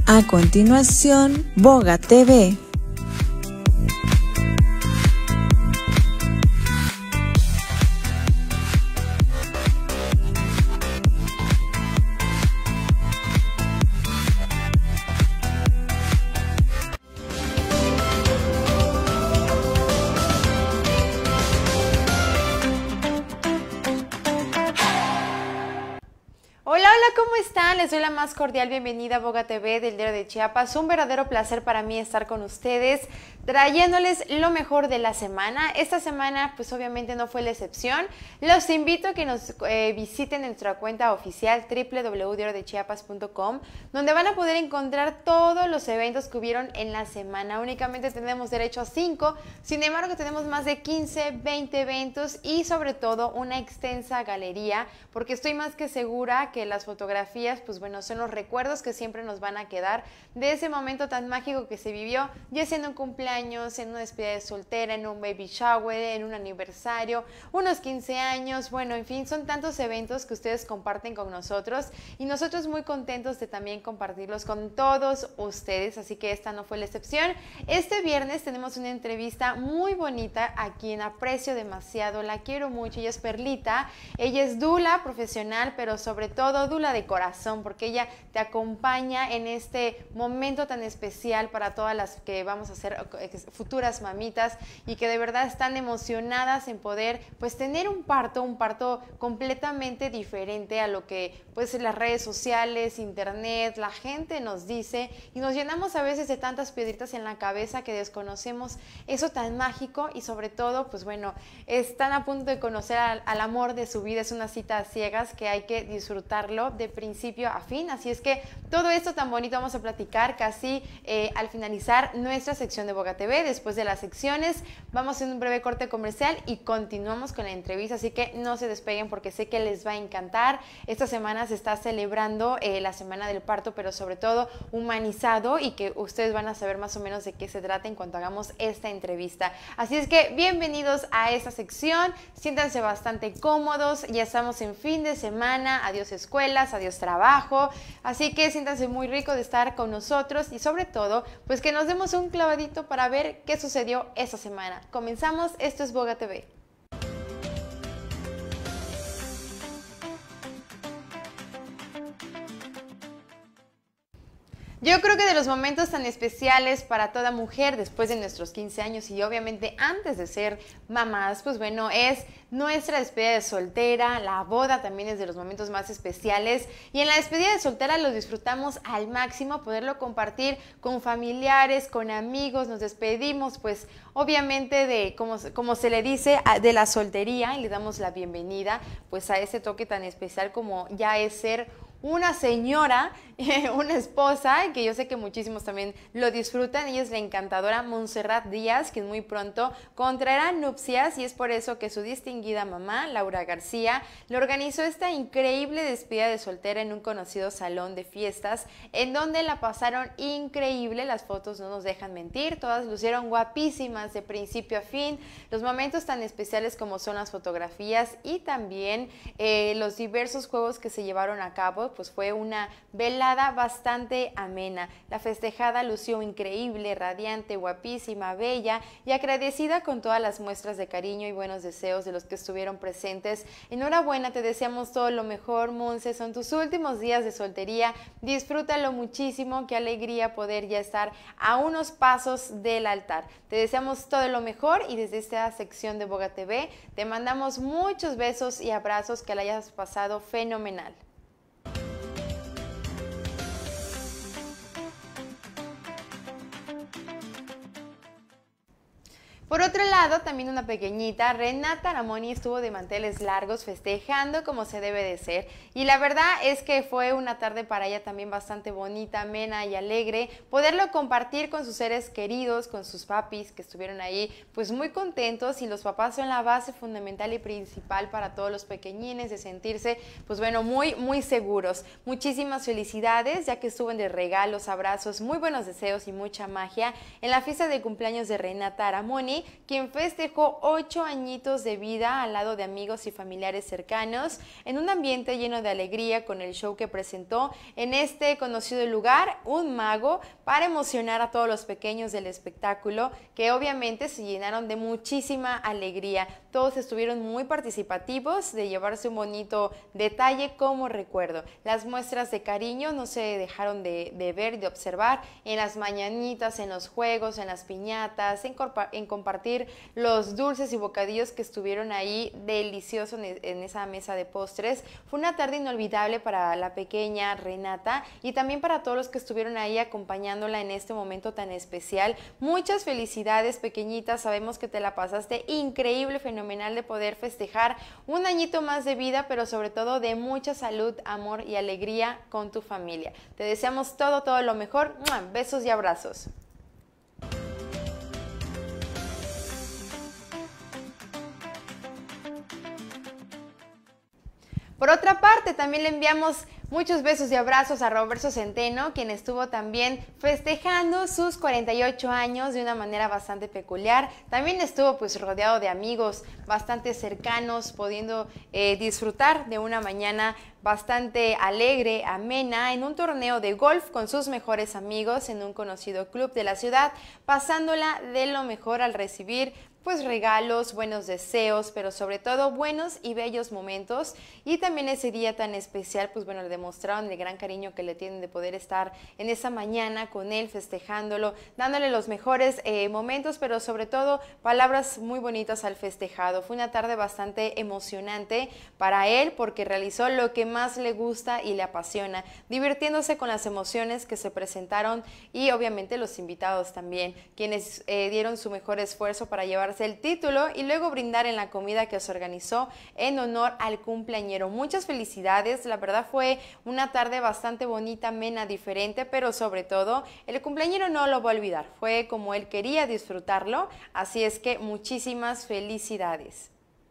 A continuación, Boga TV. Hola, ¿cómo están? Les doy la más cordial bienvenida a Boga TV del Diario de Chiapas. Un verdadero placer para mí estar con ustedes, trayéndoles lo mejor de la semana. Esta semana, pues obviamente no fue la excepción. Los invito a que nos visiten nuestra cuenta oficial www.diariodechiapas.com, donde van a poder encontrar todos los eventos que hubieron en la semana. Únicamente tenemos derecho a 5, sin embargo tenemos más de 15, 20 eventos y sobre todo una extensa galería, porque estoy más que segura que las fotografías, pues bueno, son los recuerdos que siempre nos van a quedar de ese momento tan mágico que se vivió, ya sea en un cumpleaños, en una despedida de soltera, en un baby shower, en un aniversario, unos 15 años, bueno, en fin, son tantos eventos que ustedes comparten con nosotros y nosotros muy contentos de también compartirlos con todos ustedes, así que esta no fue la excepción. Este viernes tenemos una entrevista muy bonita a quien aprecio demasiado, la quiero mucho, ella es Perlita, ella es dula profesional, pero sobre todo dula de corazón, porque ella te acompaña en este momento tan especial para todas las que vamos a ser futuras mamitas y que de verdad están emocionadas en poder pues tener un parto completamente diferente a lo que pues las redes sociales, internet, la gente nos dice, y nos llenamos a veces de tantas piedritas en la cabeza que desconocemos eso tan mágico y sobre todo pues bueno, están a punto de conocer al amor de su vida. Es una cita a ciegas que hay que disfrutarlo de principio a fin, así es que todo esto tan bonito vamos a platicar casi al finalizar nuestra sección de Boga TV. Después de las secciones vamos a hacer un breve corte comercial y continuamos con la entrevista, así que no se despeguen porque sé que les va a encantar. Esta semana se está celebrando la semana del parto, pero sobre todo humanizado, y que ustedes van a saber más o menos de qué se trata en cuanto hagamos esta entrevista. Así es que bienvenidos a esta sección, siéntanse bastante cómodos, ya estamos en fin de semana, adiós escuelas, adiós trabajo, así que siéntanse muy rico de estar con nosotros y sobre todo pues que nos demos un clavadito para ver qué sucedió esta semana. Comenzamos, esto es Boga TV. Yo creo que de los momentos tan especiales para toda mujer después de nuestros 15 años y obviamente antes de ser mamás, pues bueno, es nuestra despedida de soltera. La boda también es de los momentos más especiales y en la despedida de soltera lo disfrutamos al máximo, poderlo compartir con familiares, con amigos. Nos despedimos pues obviamente de, como se le dice, de la soltería, y le damos la bienvenida pues a ese toque tan especial como ya es ser una señora, una esposa, que yo sé que muchísimos también lo disfrutan. Ella es la encantadora Montserrat Díaz, quien muy pronto contraerá nupcias, y es por eso que su distinguida mamá, Laura García, le organizó esta increíble despedida de soltera en un conocido salón de fiestas, en donde la pasaron increíble. Las fotos no nos dejan mentir, todas lucieron guapísimas de principio a fin. Los momentos tan especiales como son las fotografías y también los diversos juegos que se llevaron a cabo, pues fue una velada bastante amena. La festejada lució increíble, radiante, guapísima, bella y agradecida con todas las muestras de cariño y buenos deseos de los que estuvieron presentes. Enhorabuena, te deseamos todo lo mejor, Monse, son tus últimos días de soltería, disfrútalo muchísimo, qué alegría poder ya estar a unos pasos del altar. Te deseamos todo lo mejor y desde esta sección de Boga TV te mandamos muchos besos y abrazos, que la hayas pasado fenomenal. Por otro lado, también una pequeñita, Renata Aramoni, estuvo de manteles largos festejando como se debe de ser, y la verdad es que fue una tarde para ella también bastante bonita, amena y alegre, poderlo compartir con sus seres queridos, con sus papis que estuvieron ahí pues muy contentos, y los papás son la base fundamental y principal para todos los pequeñines, de sentirse pues bueno muy seguros. Muchísimas felicidades, ya que estuvo de regalos, abrazos, muy buenos deseos y mucha magia en la fiesta de cumpleaños de Renata Aramoni, quien festejó 8 añitos de vida al lado de amigos y familiares cercanos en un ambiente lleno de alegría con el show que presentó en este conocido lugar, un mago, para emocionar a todos los pequeños del espectáculo, que obviamente se llenaron de muchísima alegría. Todos estuvieron muy participativos de llevarse un bonito detalle como recuerdo. Las muestras de cariño no se dejaron de ver y de observar en las mañanitas, en los juegos, en las piñatas, en compartir los dulces y bocadillos que estuvieron ahí deliciosos en esa mesa de postres. Fue una tarde inolvidable para la pequeña Renata y también para todos los que estuvieron ahí acompañándola en este momento tan especial. Muchas felicidades, pequeñita, sabemos que te la pasaste increíble, fenomenal de poder festejar un añito más de vida, pero sobre todo de mucha salud, amor y alegría con tu familia. Te deseamos todo lo mejor. Besos y abrazos. Por otra parte, también le enviamos muchos besos y abrazos a Roberto Centeno, quien estuvo también festejando sus 48 años de una manera bastante peculiar. También estuvo pues rodeado de amigos bastante cercanos, pudiendo disfrutar de una mañana bastante alegre, amena, en un torneo de golf con sus mejores amigos en un conocido club de la ciudad, pasándola de lo mejor al recibir pues regalos, buenos deseos, pero sobre todo buenos y bellos momentos. Y también ese día tan especial, pues bueno, le demostraron el gran cariño que le tienen de poder estar en esa mañana con él, festejándolo, dándole los mejores momentos, pero sobre todo palabras muy bonitas al festejado. Fue una tarde bastante emocionante para él porque realizó lo que más le gusta y le apasiona, divirtiéndose con las emociones que se presentaron y obviamente los invitados también, quienes dieron su mejor esfuerzo para llevar el título y luego brindar en la comida que se organizó en honor al cumpleañero. Muchas felicidades, la verdad fue una tarde bastante bonita, amena, diferente, pero sobre todo el cumpleañero no lo va a olvidar, fue como él quería disfrutarlo, así es que muchísimas felicidades.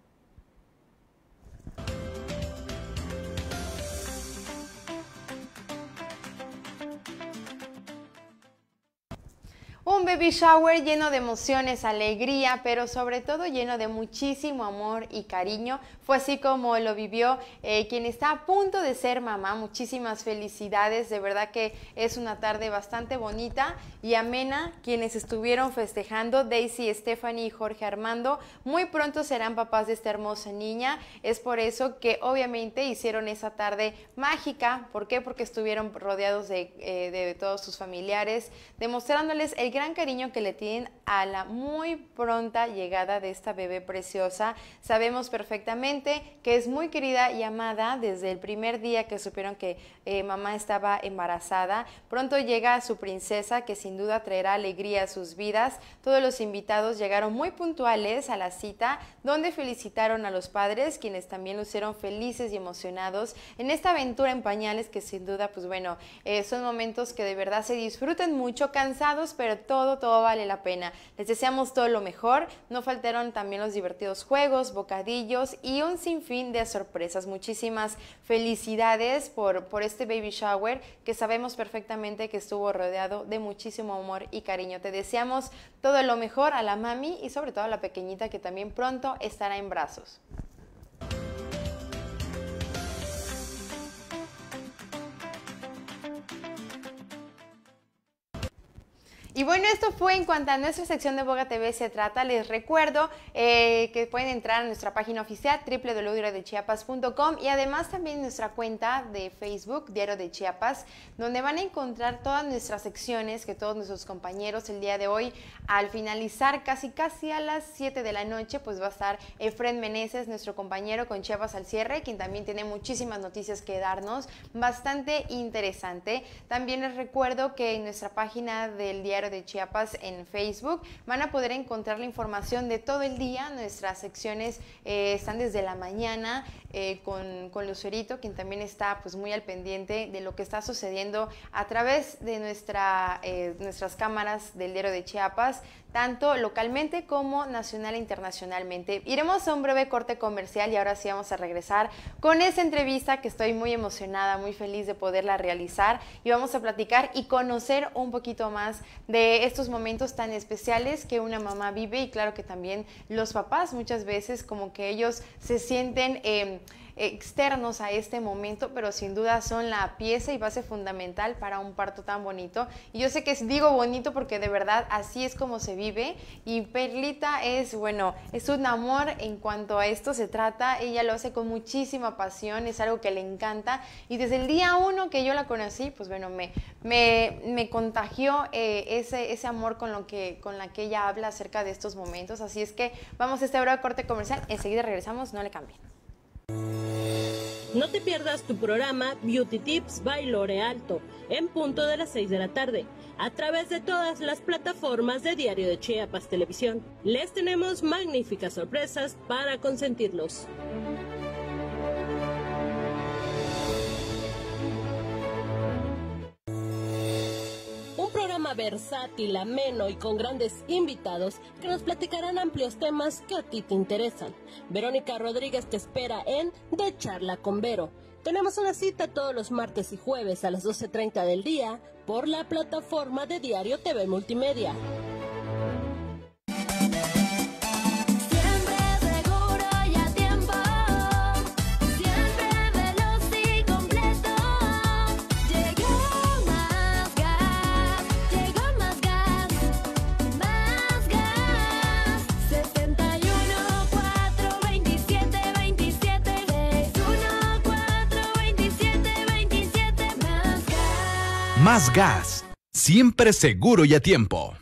Un baby shower lleno de emociones, alegría, pero sobre todo lleno de muchísimo amor y cariño. Fue así como lo vivió quien está a punto de ser mamá. Muchísimas felicidades, de verdad que es una tarde bastante bonita y amena. Quienes estuvieron festejando, Daisy, Stephanie y Jorge Armando, muy pronto serán papás de esta hermosa niña. Es por eso que obviamente hicieron esa tarde mágica. ¿Por qué? Porque estuvieron rodeados de todos sus familiares, demostrándoles el gran cariño que le tienen a la muy pronta llegada de esta bebé preciosa. Sabemos perfectamente que es muy querida y amada desde el primer día que supieron que mamá estaba embarazada. Pronto llega su princesa, que sin duda traerá alegría a sus vidas. Todos los invitados llegaron muy puntuales a la cita, donde felicitaron a los padres, quienes también lucieron felices y emocionados en esta aventura en pañales, que sin duda, pues bueno, son momentos que de verdad se disfrutan mucho, cansados, pero todo vale la pena. Les deseamos todo lo mejor. No faltaron también los divertidos juegos, bocadillos y un sinfín de sorpresas. Muchísimas felicidades por este baby shower, que sabemos perfectamente que estuvo rodeado de muchísimo amor y cariño. Te deseamos todo lo mejor a la mami y sobre todo a la pequeñita, que también pronto estará en brazos. Y bueno, esto fue en cuanto a nuestra sección de Boga TV se trata. Les recuerdo que pueden entrar a nuestra página oficial www.diariodechiapas.com y además también nuestra cuenta de Facebook, Diario de Chiapas, donde van a encontrar todas nuestras secciones que todos nuestros compañeros el día de hoy, al finalizar casi a las 7 de la noche, pues va a estar Efren Meneses, nuestro compañero con Chiapas al cierre, quien también tiene muchísimas noticias que darnos, bastante interesante. También les recuerdo que en nuestra página del Diario de Chiapas en Facebook van a poder encontrar la información de todo el día. Nuestras secciones están desde la mañana con Lucerito, quien también está pues muy al pendiente de lo que está sucediendo a través de nuestras cámaras del Diario de Chiapas, tanto localmente como nacional e internacionalmente. Iremos a un breve corte comercial y ahora sí vamos a regresar con esta entrevista que estoy muy emocionada, muy feliz de poderla realizar, y vamos a platicar y conocer un poquito más de de estos momentos tan especiales que una mamá vive, y claro que también los papás muchas veces como que ellos se sienten externos a este momento, pero sin duda son la pieza y base fundamental para un parto tan bonito. Y yo sé que digo bonito porque de verdad así es como se vive, y Perlita es, bueno, es un amor en cuanto a esto se trata. Ella lo hace con muchísima pasión, es algo que le encanta, y desde el día uno que yo la conocí, pues bueno, me contagió ese amor con la que ella habla acerca de estos momentos. Así es que vamos a este breve corte comercial, enseguida regresamos, no le cambien. No te pierdas tu programa Beauty Tips by Lore Alto, en punto de las 6 de la tarde, a través de todas las plataformas de Diario de Chiapas Televisión. Les tenemos magníficas sorpresas para consentirlos. Un programa versátil, ameno y con grandes invitados que nos platicarán amplios temas que a ti te interesan. Verónica Rodríguez te espera en De Charla con Vero. Tenemos una cita todos los martes y jueves a las 12:30 del día por la plataforma de Diario TV Multimedia. Más gas, siempre seguro y a tiempo.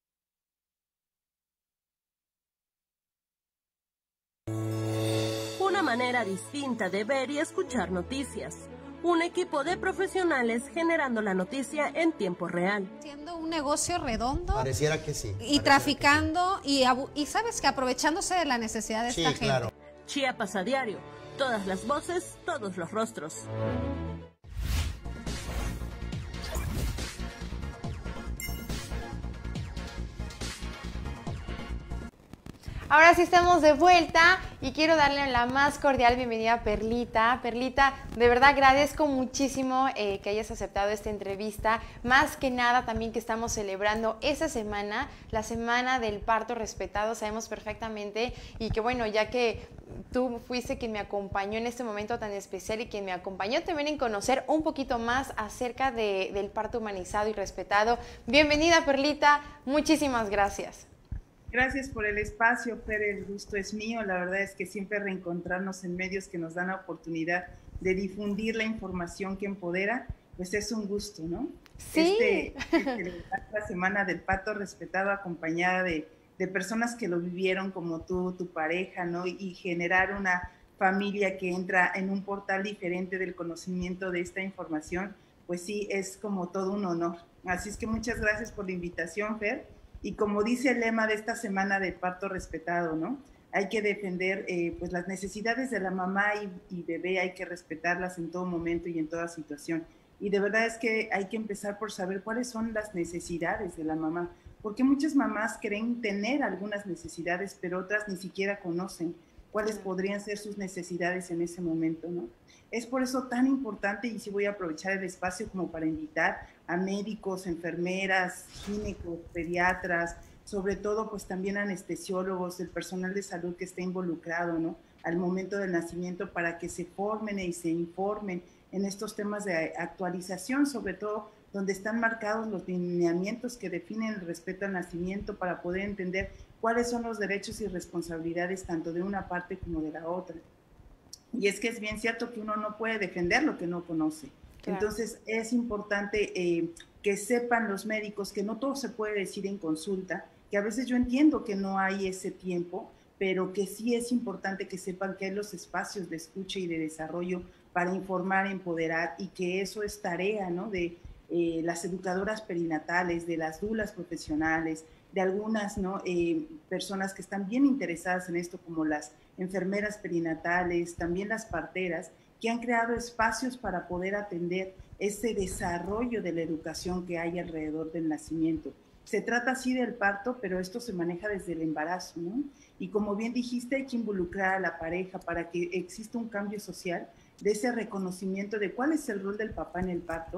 Una manera distinta de ver y escuchar noticias. Un equipo de profesionales generando la noticia en tiempo real. Haciendo un negocio redondo. Pareciera que sí. Y traficando y sabes que aprovechándose de la necesidad de esta gente. Claro. Chiapas a diario. Todas las voces, todos los rostros. Ahora sí estamos de vuelta y quiero darle la más cordial bienvenida a Perlita. Perlita, de verdad agradezco muchísimo que hayas aceptado esta entrevista. Más que nada también que estamos celebrando esa semana, la semana del parto respetado, sabemos perfectamente, y que bueno, ya que tú fuiste quien me acompañó en este momento tan especial y quien me acompañó también en conocer un poquito más acerca del parto humanizado y respetado. Bienvenida, Perlita, muchísimas gracias. Gracias por el espacio, Fer, el gusto es mío. La verdad es que siempre reencontrarnos en medios que nos dan la oportunidad de difundir la información que empodera, pues es un gusto, ¿no? Sí. La semana del parto respetado, acompañada de personas que lo vivieron como tú, tu pareja, ¿no? Y generar una familia que entra en un portal diferente del conocimiento de esta información, pues sí, es como todo un honor. Así es que muchas gracias por la invitación, Fer. Y como dice el lema de esta semana del parto respetado, ¿no? Hay que defender pues las necesidades de la mamá y bebé, hay que respetarlas en todo momento y en toda situación. Y de verdad es que hay que empezar por saber cuáles son las necesidades de la mamá, porque muchas mamás creen tener algunas necesidades, pero otras ni siquiera conocen cuáles podrían ser sus necesidades en ese momento, ¿no? Es por eso tan importante, y sí voy a aprovechar el espacio como para invitar a médicos, enfermeras, ginecólogos, pediatras, sobre todo pues también anestesiólogos, el personal de salud que esté involucrado, ¿no? Al momento del nacimiento, para que se formen y se informen en estos temas de actualización, sobre todo donde están marcados los lineamientos que definen el respeto al nacimiento, para poder entender cuáles son los derechos y responsabilidades tanto de una parte como de la otra. Y es que es bien cierto que uno no puede defender lo que no conoce. Claro. Entonces es importante que sepan los médicos que no todo se puede decir en consulta, que a veces yo entiendo que no hay ese tiempo, pero que sí es importante que sepan que hay los espacios de escucha y de desarrollo para informar, empoderar, y que eso es tarea, ¿no? De las educadoras perinatales, de las dulas profesionales, de algunas, ¿no? Personas que están bien interesadas en esto, como las enfermeras perinatales, también las parteras, que han creado espacios para poder atender ese desarrollo de la educación que hay alrededor del nacimiento. Se trata así del parto, pero esto se maneja desde el embarazo, ¿no? Y como bien dijiste, hay que involucrar a la pareja para que exista un cambio social de ese reconocimiento de cuál es el rol del papá en el parto,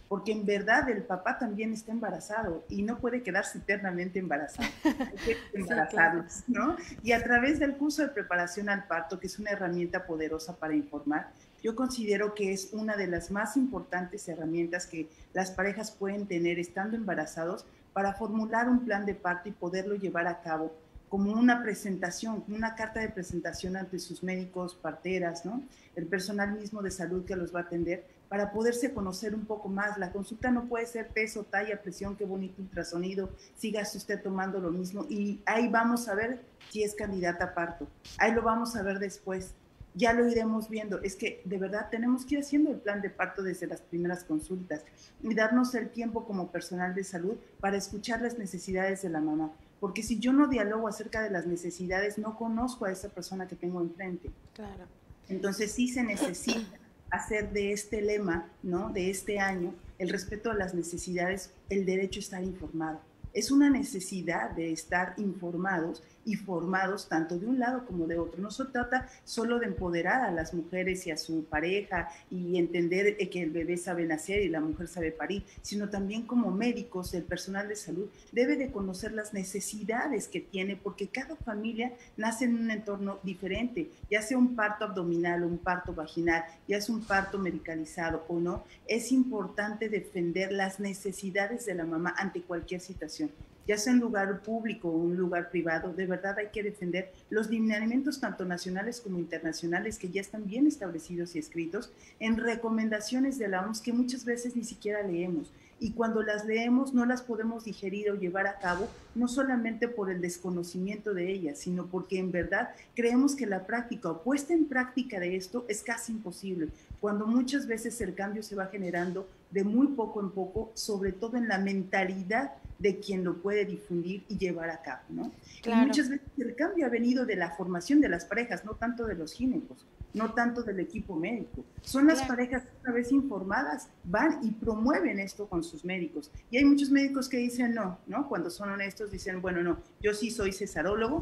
porque en verdad el papá también está embarazado y no puede quedarse eternamente embarazado, hay que embarazarlos, ¿no? Y a través del curso de preparación al parto, que es una herramienta poderosa para informar, yo considero que es una de las más importantes herramientas que las parejas pueden tener estando embarazados para formular un plan de parto y poderlo llevar a cabo como una presentación, como una carta de presentación ante sus médicos, parteras, ¿no? El personal mismo de salud que los va a atender, para poderse conocer un poco más. La consulta no puede ser peso, talla, presión, qué bonito ultrasonido, sigas usted tomando lo mismo y ahí vamos a ver si es candidata a parto. Ahí lo vamos a ver después. Ya lo iremos viendo. Es que de verdad tenemos que ir haciendo el plan de parto desde las primeras consultas y darnos el tiempo como personal de salud para escuchar las necesidades de la mamá. Porque si yo no dialogo acerca de las necesidades, no conozco a esa persona que tengo enfrente. Claro. Entonces sí se necesita hacer de este lema, ¿no?, de este año, el respeto a las necesidades, el derecho a estar informado. Es una necesidad de estar informados y formados tanto de un lado como de otro. No se trata solo de empoderar a las mujeres y a su pareja y entender que el bebé sabe nacer y la mujer sabe parir, sino también como médicos, el personal de salud debe de conocer las necesidades que tiene, porque cada familia nace en un entorno diferente, ya sea un parto abdominal o un parto vaginal, ya sea un parto medicalizado o no. Es importante defender las necesidades de la mamá ante cualquier situación, ya sea en lugar público o un lugar privado. De verdad hay que defender los lineamientos tanto nacionales como internacionales que ya están bien establecidos y escritos en recomendaciones de la OMS que muchas veces ni siquiera leemos. Y cuando las leemos no las podemos digerir o llevar a cabo, no solamente por el desconocimiento de ellas, sino porque en verdad creemos que la práctica o puesta en práctica de esto es casi imposible, cuando muchas veces el cambio se va generando de muy poco en poco, sobre todo en la mentalidad de quien lo puede difundir y llevar a cabo, ¿no? Claro. Y muchas veces el cambio ha venido de la formación de las parejas, no tanto de los ginecos, no tanto del equipo médico. Son las parejas que una vez informadas van y promueven esto con sus médicos. Y hay muchos médicos que dicen no, ¿no? Cuando son honestos dicen, bueno, no, yo sí soy cesarólogo.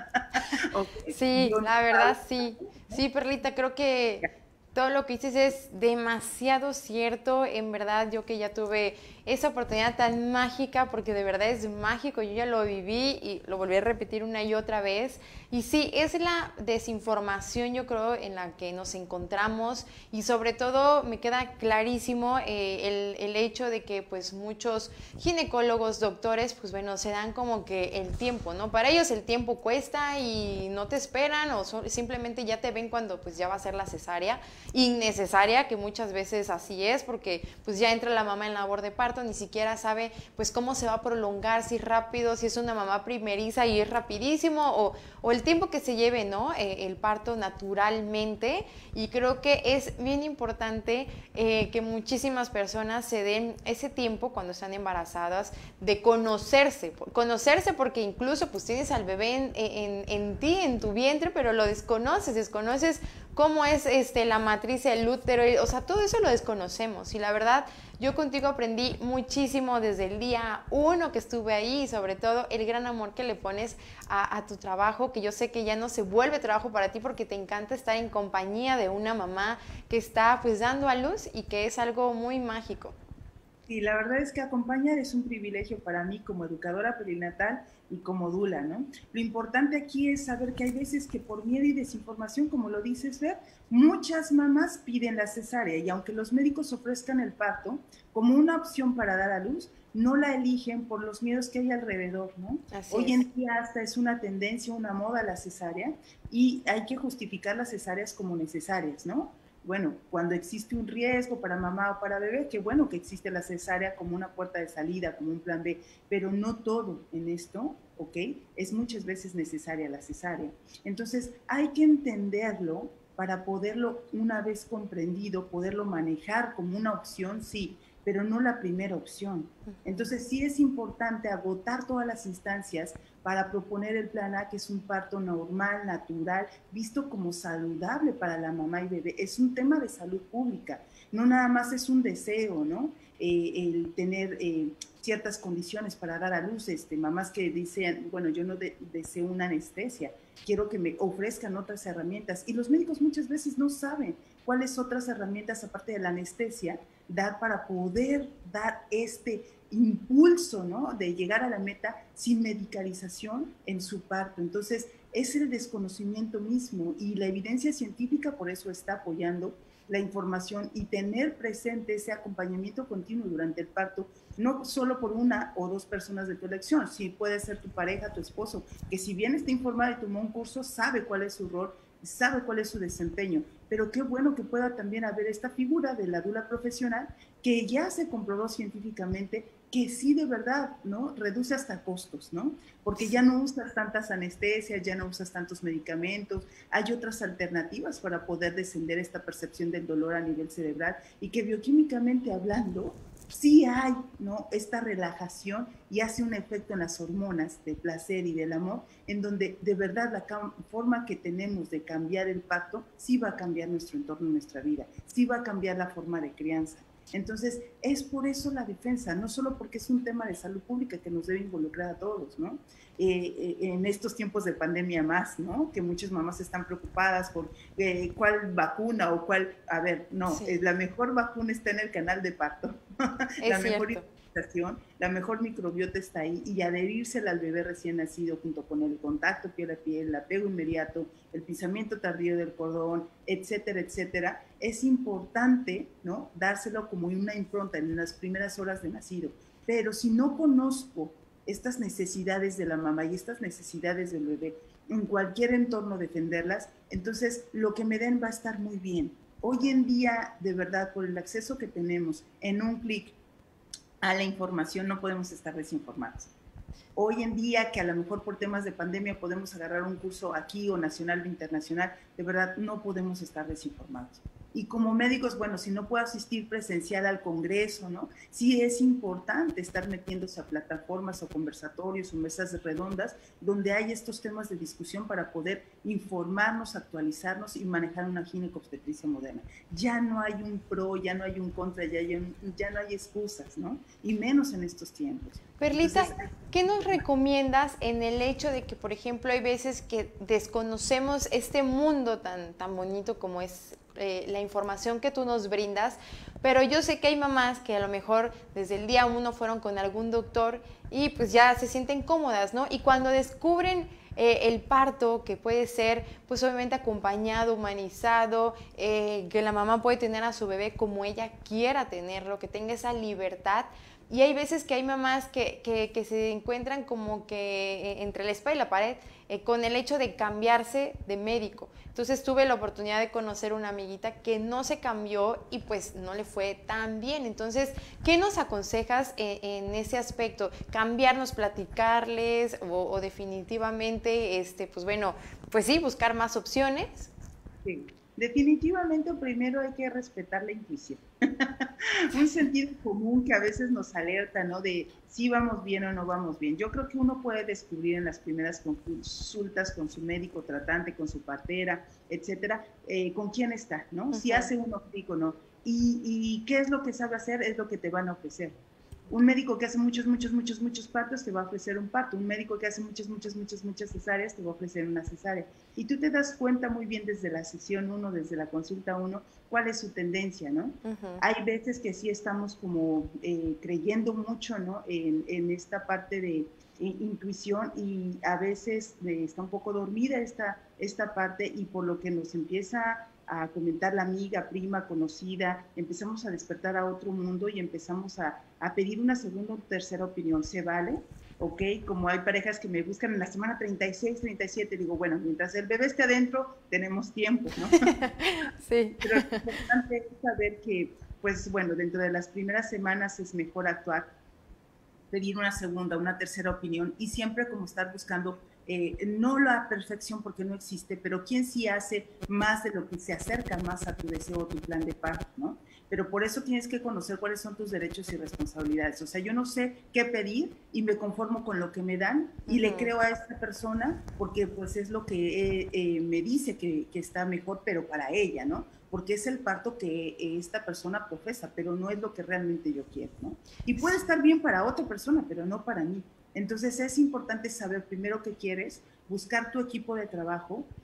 Okay. Sí, la verdad sí. Sí, Perlita, creo que todo lo que dices es demasiado cierto. En verdad, yo que ya tuve esa oportunidad tan mágica, porque de verdad es mágico, yo ya lo viví y lo volví a repetir una y otra vez. Y sí, es la desinformación, yo creo, en la que nos encontramos, y sobre todo me queda clarísimo el hecho de que pues muchos ginecólogos, doctores, pues bueno, se dan como que el tiempo, ¿no? Para ellos el tiempo cuesta y no te esperan, o simplemente ya te ven cuando pues ya va a ser la cesárea innecesaria, que muchas veces así es, porque pues ya entra la mamá en labor de parto, ni siquiera sabe pues cómo se va a prolongar, si rápido, si es una mamá primeriza y es rapidísimo, o el tiempo que se lleve, ¿no? El parto naturalmente. Y creo que es bien importante que muchísimas personas se den ese tiempo cuando están embarazadas de conocerse porque incluso pues tienes al bebé en ti, en tu vientre, pero lo desconoces cómo es la matriz, el útero, o sea, todo eso lo desconocemos. Y la verdad, yo contigo aprendí muchísimo desde el día 1 que estuve ahí, y sobre todo el gran amor que le pones a tu trabajo, que yo sé que ya no se vuelve trabajo para ti porque te encanta estar en compañía de una mamá que está pues dando a luz, y que es algo muy mágico. Sí, la verdad es que acompañar es un privilegio para mí como educadora perinatal y como dula, ¿no? Lo importante aquí es saber que hay veces que por miedo y desinformación, como lo dices, Fer, muchas mamás piden la cesárea, y aunque los médicos ofrezcan el parto como una opción para dar a luz, no la eligen por los miedos que hay alrededor, ¿no? Hoy en día hasta es una tendencia, una moda la cesárea, y hay que justificar las cesáreas como necesarias, ¿no? Bueno, cuando existe un riesgo para mamá o para bebé, qué bueno que existe la cesárea como una puerta de salida, como un plan B, pero no todo en esto, ¿ok? Es muchas veces necesaria la cesárea. Entonces, hay que entenderlo para poderlo, una vez comprendido, poderlo manejar como una opción, sí, pero no la primera opción. Entonces, sí es importante agotar todas las instancias para proponer el plan A, que es un parto normal, natural, visto como saludable para la mamá y bebé. Es un tema de salud pública, no nada más es un deseo, ¿no? El tener ciertas condiciones para dar a luz, mamás que dicen, bueno, yo no deseo una anestesia, quiero que me ofrezcan otras herramientas, y los médicos muchas veces no saben cuáles otras herramientas, aparte de la anestesia, dar para poder dar este impulso, ¿no?, de llegar a la meta sin medicalización en su parto. Entonces, es el desconocimiento mismo, y la evidencia científica por eso está apoyando la información y tener presente ese acompañamiento continuo durante el parto, no solo por una o dos personas de tu elección, si puede ser tu pareja, tu esposo, que si bien está informado y tomó un curso, sabe cuál es su rol, sabe cuál es su desempeño, pero qué bueno que pueda también haber esta figura de la dula profesional que ya se comprobó científicamente que sí, de verdad, ¿no?, reduce hasta costos, ¿no? Porque ya no usas tantas anestesias, ya no usas tantos medicamentos, hay otras alternativas para poder descender esta percepción del dolor a nivel cerebral, y que bioquímicamente hablando, sí hay, ¿no?, esta relajación, y hace un efecto en las hormonas del placer y del amor, en donde de verdad la forma que tenemos de cambiar el parto sí va a cambiar nuestro entorno, nuestra vida, sí va a cambiar la forma de crianza. Entonces, es por eso la defensa, no solo porque es un tema de salud pública que nos debe involucrar a todos, ¿no? En estos tiempos de pandemia más, ¿no?, que muchas mamás están preocupadas por cuál vacuna o cuál, a ver, no, sí. La mejor vacuna está en el canal de parto, la mejor inmunización, la mejor microbiota está ahí, y adherírsela al bebé recién nacido junto con el contacto piel a piel, el apego inmediato, el pisamiento tardío del cordón, etcétera, etcétera, es importante, ¿no?, dárselo como una impronta en las primeras horas de nacido. Pero si no conozco estas necesidades de la mamá y estas necesidades del bebé, en cualquier entorno defenderlas, entonces lo que me den va a estar muy bien. Hoy en día, de verdad, por el acceso que tenemos en un clic a la información, no podemos estar desinformados. Hoy en día, que a lo mejor por temas de pandemia podemos agarrar un curso aquí o nacional o internacional, de verdad no podemos estar desinformados. Y como médicos, bueno, si no puedo asistir presencial al congreso, ¿no?, sí es importante estar metiéndose a plataformas o conversatorios o mesas redondas donde hay estos temas de discusión para poder informarnos, actualizarnos y manejar una ginecobstetricia moderna. Ya no hay un pro, ya no hay un contra, ya no hay excusas, ¿no?, y menos en estos tiempos. Perlita, entonces, ¿qué nos recomiendas en el hecho de que, por ejemplo, hay veces que desconocemos este mundo tan bonito como es la información que tú nos brindas, pero yo sé que hay mamás que a lo mejor desde el día 1 fueron con algún doctor y pues ya se sienten cómodas, ¿no? Y cuando descubren el parto, que puede ser pues obviamente acompañado, humanizado, que la mamá puede tener a su bebé como ella quiera tenerlo, que tenga esa libertad. Y hay veces que hay mamás que se encuentran como que entre la espada y la pared con el hecho de cambiarse de médico. Entonces tuve la oportunidad de conocer una amiguita que no se cambió y pues no le fue tan bien. Entonces, ¿qué nos aconsejas en ese aspecto? ¿Cambiarnos, platicarles o definitivamente, pues bueno, pues sí, buscar más opciones? Sí. Definitivamente, primero hay que respetar la intuición. Un sentido común que a veces nos alerta, ¿no?, de si vamos bien o no vamos bien. Yo creo que uno puede descubrir en las primeras consultas con su médico tratante, con su partera, etcétera, con quién está, ¿no? Uh-huh. Si hace uno clic o no. Y qué es lo que sabe hacer, es lo que te van a ofrecer. Un médico que hace muchos partos te va a ofrecer un parto. Un médico que hace muchas cesáreas te va a ofrecer una cesárea. Y tú te das cuenta muy bien desde la sesión 1, desde la consulta 1, cuál es su tendencia, ¿no? Uh-huh. Hay veces que sí estamos como creyendo mucho, ¿no?, en esta parte de intuición, y a veces está un poco dormida esta parte, y por lo que nos empieza a comentar la amiga, prima, conocida, empezamos a despertar a otro mundo y empezamos a pedir una segunda o tercera opinión. ¿Se vale? ¿Ok? Como hay parejas que me buscan en la semana 36, 37, digo, bueno, mientras el bebé esté adentro, tenemos tiempo, ¿no? Sí. Pero lo importante es saber que, pues bueno, dentro de las primeras semanas es mejor actuar, pedir una segunda, una tercera opinión, y siempre como estar buscando no la perfección, porque no existe, pero quién sí hace más de lo que se acerca más a tu deseo o tu plan de parto, ¿no? Pero por eso tienes que conocer cuáles son tus derechos y responsabilidades. O sea, yo no sé qué pedir y me conformo con lo que me dan y uh-huh. le creo a esta persona porque pues es lo que me dice que está mejor, pero para ella, ¿no? Porque es el parto que esta persona profesa, pero no es lo que realmente yo quiero, ¿no? Y puede estar bien para otra persona, pero no para mí. Entonces es importante saber primero qué quieres, buscar tu equipo de trabajo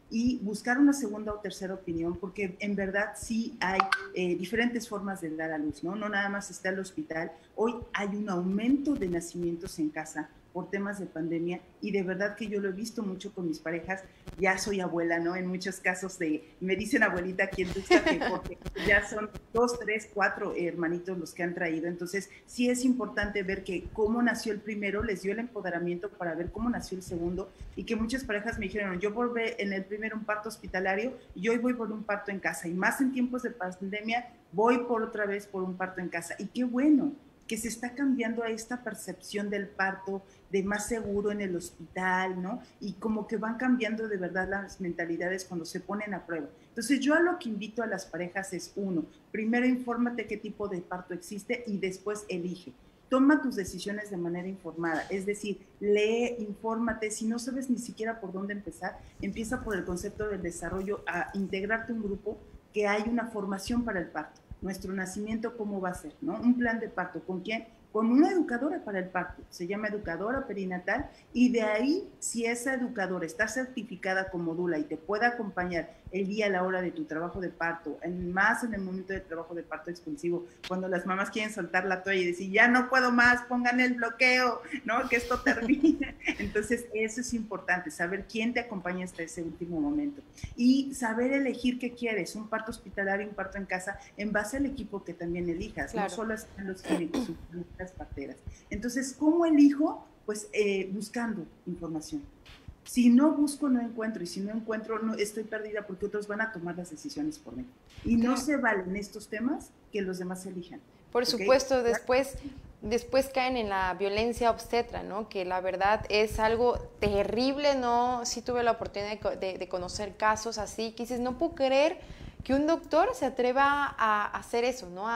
y buscar una segunda o tercera opinión, porque en verdad sí hay diferentes formas de dar a luz, ¿no? No nada más está el hospital. Hoy hay un aumento de nacimientos en casa por temas de pandemia, y de verdad que yo lo he visto mucho con mis parejas. Ya soy abuela, ¿no? En muchos casos me dicen abuelita aquí en Tuxtla, porque ya son 2, 3, 4 hermanitos los que han traído. Entonces sí es importante ver que cómo nació el primero les dio el empoderamiento para ver cómo nació el segundo, y que muchas parejas me dijeron, yo volví en el primero un parto hospitalario y hoy voy por un parto en casa, y más en tiempos de pandemia voy por otra vez por un parto en casa. Y qué bueno que se está cambiando a esta percepción del parto, de más seguro en el hospital, ¿no? Y como que van cambiando de verdad las mentalidades cuando se ponen a prueba. Entonces yo a lo que invito a las parejas es, uno, primero infórmate qué tipo de parto existe y después elige. Toma tus decisiones de manera informada, es decir, lee, infórmate. Si no sabes ni siquiera por dónde empezar, empieza por el concepto del desarrollo, a integrarte a un grupo que hay una formación para el parto. Nuestro nacimiento, ¿cómo va a ser? ¿No? Un plan de parto. ¿Con quién? Con una educadora para el parto. Se llama educadora perinatal, y de ahí, si esa educadora está certificada como dula y te puede acompañar el día a la hora de tu trabajo de parto, más en el momento de trabajo de parto expulsivo, cuando las mamás quieren soltar la toalla y decir, ya no puedo más, pongan el bloqueo, ¿no? Que esto termine. Entonces, eso es importante, saber quién te acompaña hasta ese último momento. Y saber elegir qué quieres, un parto hospitalario, un parto en casa, en base al equipo que también elijas. Claro. No solo están los clínicos, las parteras. Entonces, ¿cómo elijo? Pues buscando información. Si no busco, no encuentro, y si no encuentro, no, estoy perdida, porque otros van a tomar las decisiones por mí. Y no se valen estos temas que los demás elijan. Por supuesto, después caen en la violencia obstetra, ¿no? Que la verdad es algo terrible, ¿no? Sí tuve la oportunidad de conocer casos así, que dices, no puedo creer que un doctor se atreva a hacer eso, ¿no?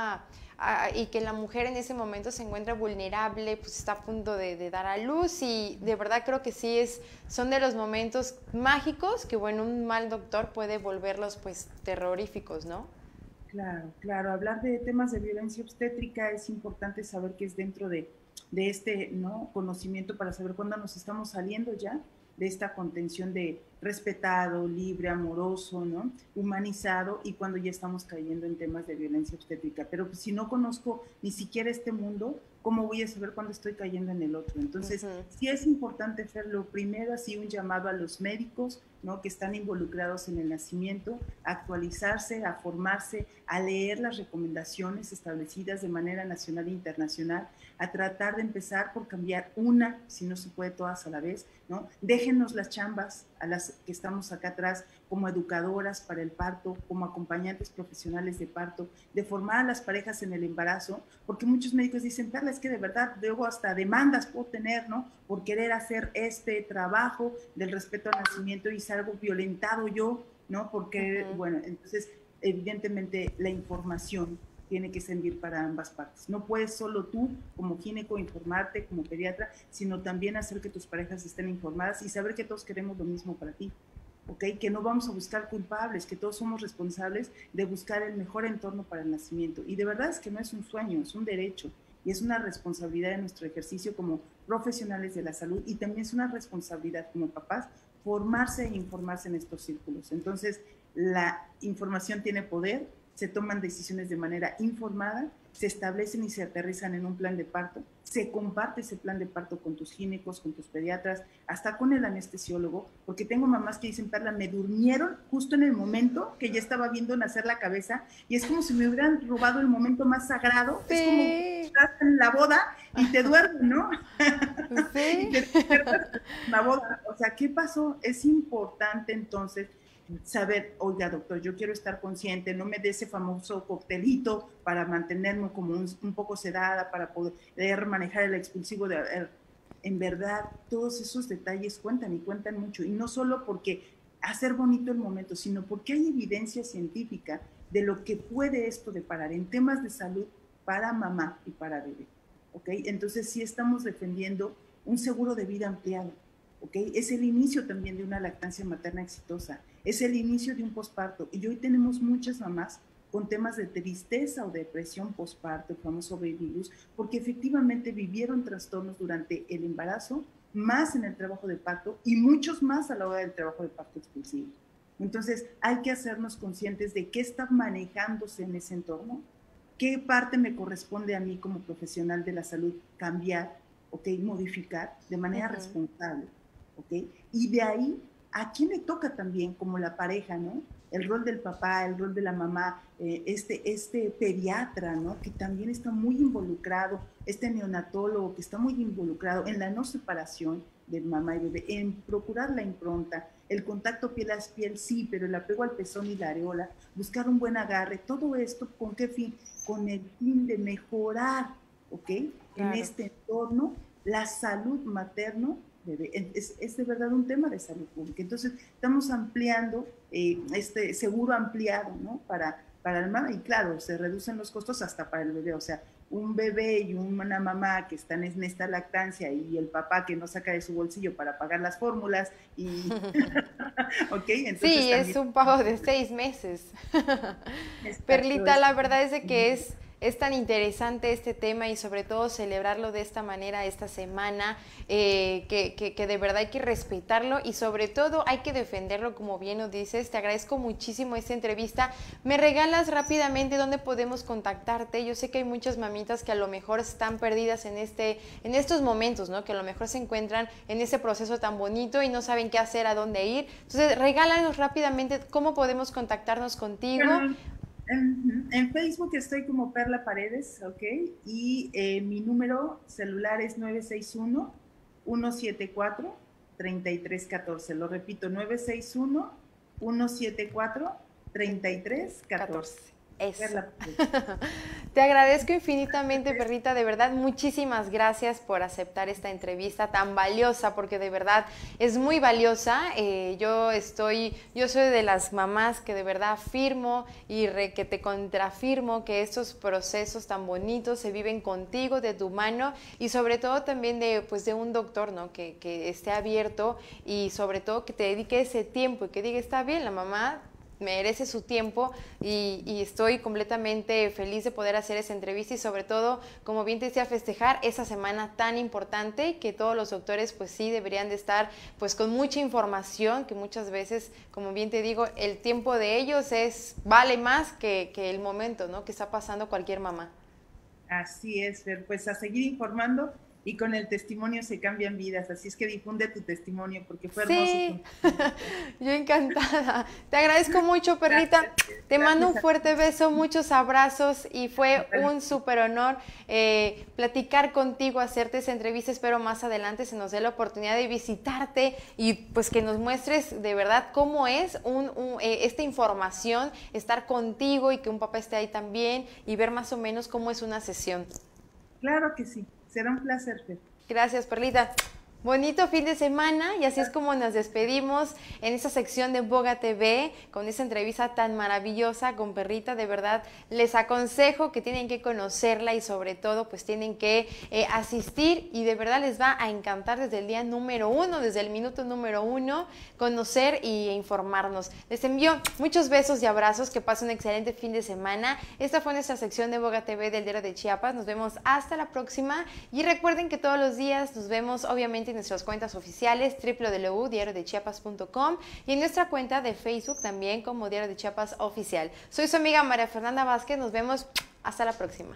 Y que la mujer en ese momento se encuentra vulnerable, pues está a punto de dar a luz, y de verdad creo que sí son de los momentos mágicos que, bueno, un mal doctor puede volverlos pues terroríficos, ¿no? Claro, claro. Hablar de temas de violencia obstétrica es importante saber que es dentro de este, ¿no?, conocimiento, para saber cuándo nos estamos saliendo ya de esta contención de respetado, libre, amoroso, ¿no?, humanizado, y cuando ya estamos cayendo en temas de violencia obstétrica. Pero pues, si no conozco ni siquiera este mundo, ¿cómo voy a saber cuándo estoy cayendo en el otro? Entonces, sí es importante hacerlo primero, así un llamado a los médicos, ¿no?, que están involucrados en el nacimiento, a actualizarse, a formarse, a leer las recomendaciones establecidas de manera nacional e internacional, a tratar de empezar por cambiar una, si no se puede todas a la vez, ¿no? Déjennos las chambas a las que estamos acá atrás como educadoras para el parto, como acompañantes profesionales de parto, de formar a las parejas en el embarazo, porque muchos médicos dicen, Perla, es que de verdad luego hasta demandas puedo tener, ¿no?, por querer hacer este trabajo del respeto al nacimiento y salgo violentado yo, ¿no? Porque, bueno, entonces evidentemente la información tiene que servir para ambas partes. No puedes solo tú, como gineco, informarte, como pediatra, sino también hacer que tus parejas estén informadas y saber que todos queremos lo mismo para ti, ¿ok? Que no vamos a buscar culpables, que todos somos responsables de buscar el mejor entorno para el nacimiento. Y de verdad es que no es un sueño, es un derecho, y es una responsabilidad de nuestro ejercicio como profesionales de la salud, y también es una responsabilidad como papás formarse e informarse en estos círculos. Entonces, la información tiene poder, se toman decisiones de manera informada, se establecen y se aterrizan en un plan de parto, se comparte ese plan de parto con tus ginecos, con tus pediatras, hasta con el anestesiólogo, porque tengo mamás que dicen, Perla, me durmieron justo en el momento que ya estaba viendo nacer la cabeza, y es como si me hubieran robado el momento más sagrado. Sí. Es como que estás en la boda y te duermes, ¿no? Sí. Y te despiertas en la boda. O sea, ¿qué pasó? Es importante entonces saber, oiga, doctor, yo quiero estar consciente, no me dé ese famoso coctelito para mantenerme como un poco sedada, para poder manejar el expulsivo. En verdad, todos esos detalles cuentan, y cuentan mucho, y no solo porque hacer bonito el momento, sino porque hay evidencia científica de lo que puede esto deparar en temas de salud para mamá y para bebé, ¿ok? Entonces sí estamos defendiendo un seguro de vida ampliado, ¿ok? Es el inicio también de una lactancia materna exitosa, es el inicio de un posparto, y hoy tenemos muchas mamás con temas de tristeza o depresión posparto, el famoso baby blues, porque efectivamente vivieron trastornos durante el embarazo, más en el trabajo de parto, y muchos más a la hora del trabajo de parto expulsivo. Entonces, hay que hacernos conscientes de qué está manejándose en ese entorno, qué parte me corresponde a mí como profesional de la salud cambiar, ¿ok? Modificar de manera responsable, ¿ok? Y de ahí, ¿a quién le toca también como la pareja, ¿no? El rol del papá, el rol de la mamá, este pediatra, ¿no? Que también está muy involucrado, este neonatólogo que está muy involucrado en la no separación de mamá y bebé, en procurar la impronta, el contacto piel a piel, sí, pero el apego al pezón y la areola, buscar un buen agarre, todo esto, ¿con qué fin? Con el fin de mejorar, ¿ok? Claro. En este entorno, la salud materno-bebé. Es de verdad un tema de salud pública. Entonces, estamos ampliando este seguro ampliado, ¿no? Para la mamá, y claro, se reducen los costos hasta para el bebé, o sea, un bebé y una mamá que están en esta lactancia y el papá que no saca de su bolsillo para pagar las fórmulas y okay, entonces sí, también es un pago de 6 meses. Perlita, la verdad es de que es tan interesante este tema y sobre todo celebrarlo de esta manera esta semana, que de verdad hay que respetarlo y sobre todo hay que defenderlo, como bien nos dices. Te agradezco muchísimo esta entrevista. ¿Me regalas rápidamente dónde podemos contactarte? Yo sé que hay muchas mamitas que a lo mejor están perdidas en estos momentos, ¿no? Que a lo mejor se encuentran en ese proceso tan bonito y no saben qué hacer, a dónde ir. Entonces, regálanos rápidamente cómo podemos contactarnos contigo. En Facebook estoy como Perla Paredes, ¿ok? Y mi número celular es 961-174-3314. Lo repito, 961-174-3314. Eso. Te agradezco infinitamente, Perlita, de verdad, muchísimas gracias por aceptar esta entrevista tan valiosa, porque de verdad es muy valiosa. Yo soy de las mamás que de verdad afirmo y que te contrafirmo que estos procesos tan bonitos se viven contigo, de tu mano, y sobre todo también de un doctor, ¿no? Que esté abierto y sobre todo que te dedique ese tiempo y que diga, está bien, la mamá merece su tiempo y estoy completamente feliz de poder hacer esa entrevista y sobre todo, como bien te decía, festejar esa semana tan importante que todos los doctores pues sí deberían de estar pues con mucha información, que muchas veces, como bien te digo, el tiempo de ellos vale más que el momento, ¿no? Que está pasando cualquier mamá. Así es, Fer, pues a seguir informando. Y con el testimonio se cambian vidas, así es que difunde tu testimonio porque fue hermoso. Sí, yo encantada. Te agradezco mucho, Perlita. Gracias, te mando un fuerte beso, muchos abrazos y fue un súper honor platicar contigo, hacerte esa entrevista. Espero más adelante se nos dé la oportunidad de visitarte y pues que nos muestres de verdad cómo es esta información, estar contigo y que un papá esté ahí también y ver más o menos cómo es una sesión. Claro que sí. Será un placer, Fer. Gracias, Perlita. Bonito fin de semana y así es como nos despedimos en esta sección de Boga TV con esta entrevista tan maravillosa con Perlita. De verdad les aconsejo que tienen que conocerla y sobre todo pues tienen que asistir y de verdad les va a encantar desde el día número 1, desde el minuto número 1, conocer e informarnos. Les envío muchos besos y abrazos, que pasen un excelente fin de semana. Esta fue nuestra sección de Boga TV del Diario de Chiapas. Nos vemos hasta la próxima y recuerden que todos los días nos vemos obviamente en nuestras cuentas oficiales www.diariodechiapas.com y en nuestra cuenta de Facebook también como Diario de Chiapas Oficial. Soy su amiga María Fernanda Vázquez, nos vemos hasta la próxima.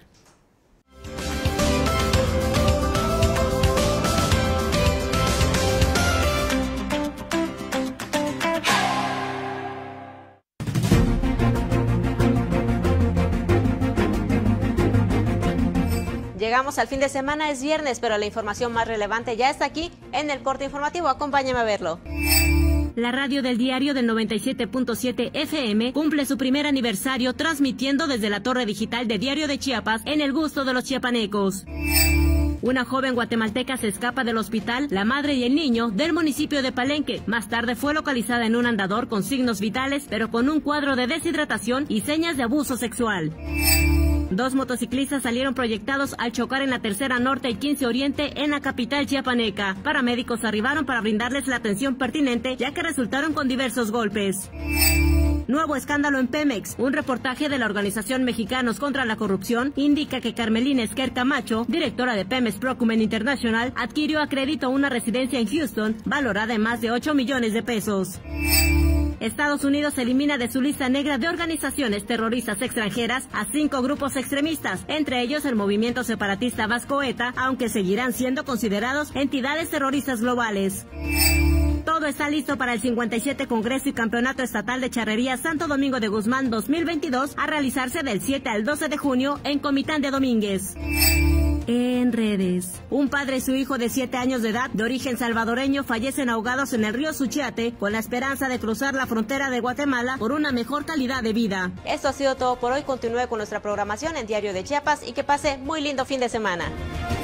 Llegamos al fin de semana, es viernes, pero la información más relevante ya está aquí en el corte informativo. Acompáñame a verlo. La radio del diario del 97.7 FM cumple su primer aniversario transmitiendo desde la torre digital de Diario de Chiapas en el gusto de los chiapanecos. Una joven guatemalteca se escapa del hospital, la madre y el niño, del municipio de Palenque. Más tarde fue localizada en un andador con signos vitales, pero con un cuadro de deshidratación y señas de abuso sexual. 2 motociclistas salieron proyectados al chocar en la Tercera Norte y 15 Oriente en la capital chiapaneca. Paramédicos arribaron para brindarles la atención pertinente, ya que resultaron con diversos golpes. Nuevo escándalo en Pemex. Un reportaje de la Organización Mexicanos contra la Corrupción indica que Carmelina Esquer Camacho, directora de Pemex Procurement International, adquirió a crédito una residencia en Houston valorada en más de 8 millones de pesos. Estados Unidos elimina de su lista negra de organizaciones terroristas extranjeras a 5 grupos extremistas, entre ellos el movimiento separatista vasco ETA, aunque seguirán siendo considerados entidades terroristas globales. Todo está listo para el 57 Congreso y Campeonato Estatal de Charrería Santo Domingo de Guzmán 2022, a realizarse del 7 al 12 de junio en Comitán de Domínguez. En redes, un padre y su hijo de 7 años de edad, de origen salvadoreño, fallecen ahogados en el río Suchiate con la esperanza de cruzar la frontera de Guatemala por una mejor calidad de vida. Esto ha sido todo por hoy. Continúe con nuestra programación en Diario de Chiapas y que pase muy lindo fin de semana.